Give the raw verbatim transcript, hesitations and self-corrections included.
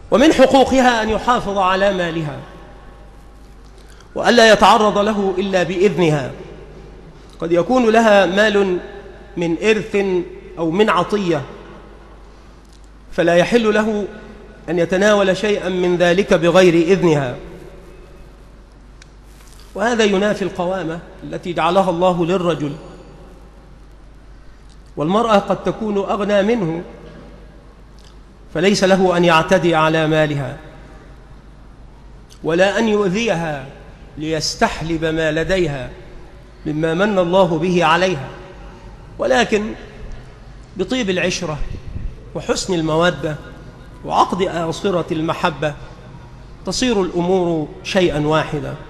ومن حقوقها أن يحافظ على مالها وألا يتعرض له إلا بإذنها. قد يكون لها مال من إرث أو من عطية، فلا يحل له أن يتناول شيئا من ذلك بغير إذنها، وهذا ينافي القوامة التي جعلها الله للرجل. والمرأة قد تكون أغنى منه، فليس له أن يعتدي على مالها ولا أن يؤذيها ليستحلب ما لديها مما من الله به عليها، ولكن بطيب العشرة وحسن المودة وعقد آصرة المحبة تصير الأمور شيئا واحدا.